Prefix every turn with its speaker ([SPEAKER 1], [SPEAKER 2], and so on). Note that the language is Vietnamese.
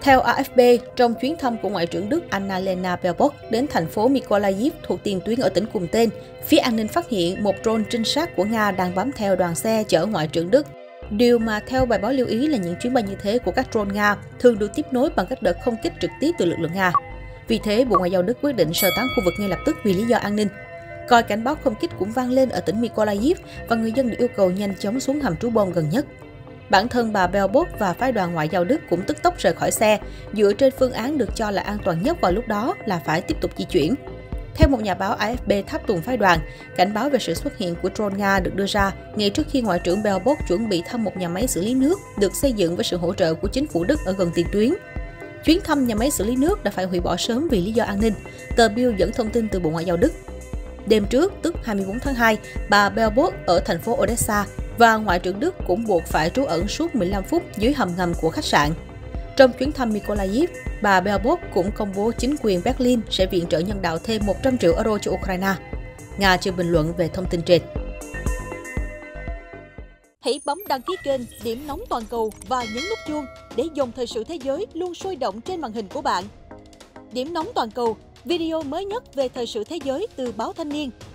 [SPEAKER 1] Theo AFP, trong chuyến thăm của Ngoại trưởng Đức Annalena Baerbock đến thành phố Mykolaiv thuộc tiền tuyến ở tỉnh cùng tên, phía an ninh phát hiện một drone trinh sát của Nga đang bám theo đoàn xe chở Ngoại trưởng Đức. Điều mà theo bài báo lưu ý là những chuyến bay như thế của các drone Nga thường được tiếp nối bằng các đợt không kích trực tiếp từ lực lượng Nga. Vì thế, Bộ Ngoại giao Đức quyết định sơ tán khu vực ngay lập tức vì lý do an ninh. Còi cảnh báo không kích cũng vang lên ở tỉnh Mykolaiv và người dân được yêu cầu nhanh chóng xuống hầm trú bom gần nhất. Bản thân bà Baerbock và phái đoàn ngoại giao Đức cũng tức tốc rời khỏi xe, dựa trên phương án được cho là an toàn nhất vào lúc đó là phải tiếp tục di chuyển. Theo một nhà báo AFP tháp tùng phái đoàn, cảnh báo về sự xuất hiện của drone Nga được đưa ra ngay trước khi Ngoại trưởng Baerbock chuẩn bị thăm một nhà máy xử lý nước được xây dựng với sự hỗ trợ của chính phủ Đức ở gần tiền tuyến. Chuyến thăm nhà máy xử lý nước đã phải hủy bỏ sớm vì lý do an ninh, tờ Bild dẫn thông tin từ Bộ Ngoại giao Đức. Đêm trước, tức 24 tháng 2, bà Baerbock ở thành phố Odessa và Ngoại trưởng Đức cũng buộc phải trú ẩn suốt 15 phút dưới hầm ngầm của khách sạn. Trong chuyến thăm Mykolaiv, bà Baerbock cũng công bố chính quyền Berlin sẽ viện trợ nhân đạo thêm 100 triệu euro cho Ukraine. Nga chưa bình luận về thông tin trên.
[SPEAKER 2] Hãy bấm đăng ký kênh Điểm Nóng Toàn cầu và nhấn nút chuông để dòng thời sự thế giới luôn sôi động trên màn hình của bạn. Điểm Nóng Toàn cầu, video mới nhất về thời sự thế giới từ báo Thanh niên,